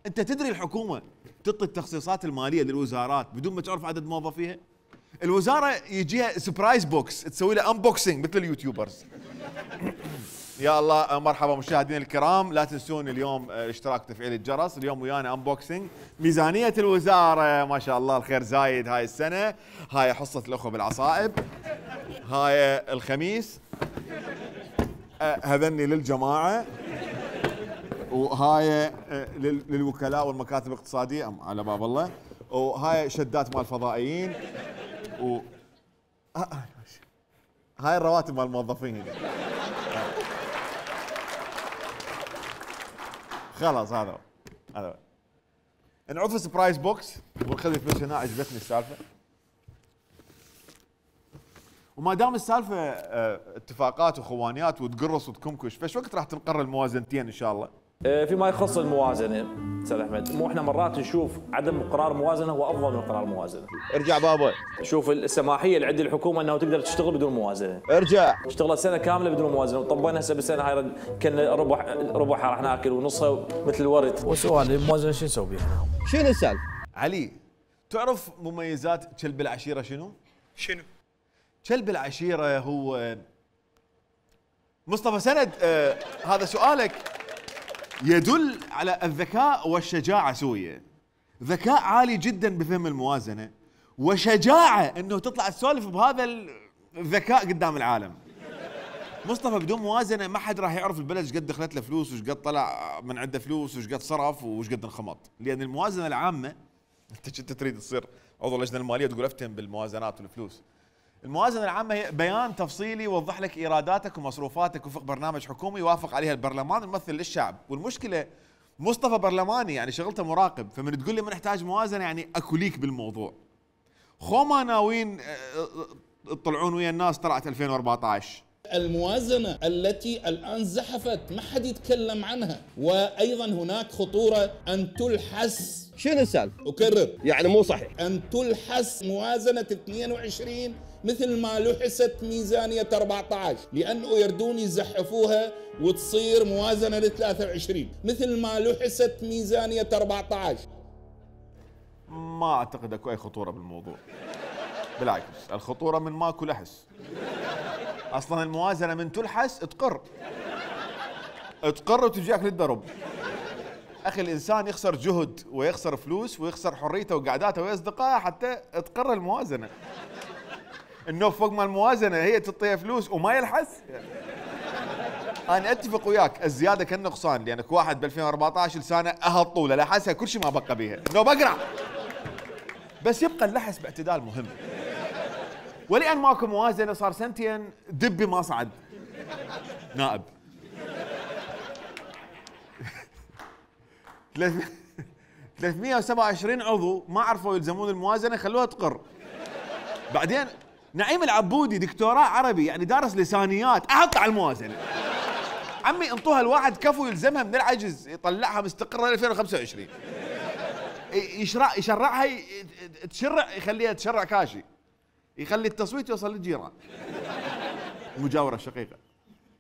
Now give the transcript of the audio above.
انت تدري الحكومه تعطي التخصيصات الماليه للوزارات بدون ما تعرف عدد موظفيها؟ الوزاره يجيها سبرايز بوكس تسوي له انبوكسنج مثل اليوتيوبرز. يا الله مرحبا مشاهدينا الكرام، لا تنسون اليوم اشتراك تفعيل الجرس. اليوم ويانا انبوكسنج ميزانيه الوزاره، ما شاء الله الخير زايد هاي السنه. هاي حصه الاخوه بالعصائب، هاي الخميس، هذني للجماعه، وهاي للوكلاء والمكاتب الاقتصاديه على باب الله، وهاي شدات مال الفضائيين، و هاي الرواتب مال الموظفين. خلاص هذا نعوف سبرايز بوكس ونخلي الفلوس هنا. عجبتني السالفه، وما دام السالفه اتفاقات وخوانيات وتقرص وتكمكش، فايش وقت راح تنقر الموازنتين ان شاء الله؟ فيما يخص الموازنه استاذ احمد، مو احنا مرات نشوف عدم قرار موازنه هو افضل من قرار موازنه. ارجع بابا، شوف السماحيه اللي عند الحكومه انه تقدر تشتغل بدون موازنه. ارجع. اشتغلت سنه كامله بدون موازنه، وطبينا هسه بالسنه هاي كنا ربعها راح ناكل ونصها مثل الورد. وسؤال الموازنه شو نسوي بيها؟ شنو السالفه؟ علي، تعرف مميزات كلب العشيره شنو؟ شنو؟ كلب العشيره هو مصطفى سند، هذا سؤالك يدل على الذكاء والشجاعه سويه. ذكاء عالي جدا بفهم الموازنه، وشجاعه انه تطلع تسولف بهذا الذكاء قدام العالم. مصطفى بدون موازنه ما حد راح يعرف البلد ايش قد دخلت له فلوس، وايش قد طلع من عنده فلوس، وايش قد صرف، وايش قد انخمط. لان الموازنه العامه، انت كنت تريد تصير عضو اللجنه الماليه تقول افتهم بالموازنات والفلوس. الموازنه العامه هي بيان تفصيلي يوضح لك ايراداتك ومصروفاتك وفق برنامج حكومي يوافق عليها البرلمان الممثل للشعب. والمشكله مصطفى برلماني، يعني شغلته مراقب، فمن تقول لي ما نحتاج موازنه يعني اكو ليك بالموضوع. خوما ناويين تطلعون ويا الناس طلعت 2014. الموازنة التي الآن زحفت ما حد يتكلم عنها، وأيضا هناك خطورة أن تلحس. شنو السالفه؟ أكرر يعني مو صحيح أن تلحس موازنة 22 مثل ما لحست ميزانية 14، لأنه يردون يزحفوها وتصير موازنة ل 23 مثل ما لحست ميزانية 14. ما اعتقد اكو اي خطوره بالموضوع، بالعكس الخطوره من ماكو لحس. اصلا الموازنه من تلحس تقر وتجيك للدرب. اخي الانسان يخسر جهد ويخسر فلوس ويخسر حريته وقعداته ويا اصدقائه حتى تقر الموازنه. انه فوق ما الموازنه هي تعطيها فلوس وما يلحس. انا اتفق وياك، الزياده كالنقصان، لانك واحد ب 2014 لسانه اهطوله لحسها كل شيء ما بقى بيها، انه بقرع. بس يبقى اللحس باعتدال مهم. ولان ماكو موازنه صار سنتين دبي ما صعد نائب. 327 عضو ما عرفوا يلزمون الموازنه، خلوها تقر. بعدين نعيم العبودي دكتوراه عربي، يعني دارس لسانيات، احط على الموازنه. عمي انطوها الواحد كفو يلزمها من العجز، يطلعها مستقره ل 2025. يشرعها تشرع، يخليها تشرع كاشي، يخلي التصويت يوصل للجيران. المجاوره الشقيقه.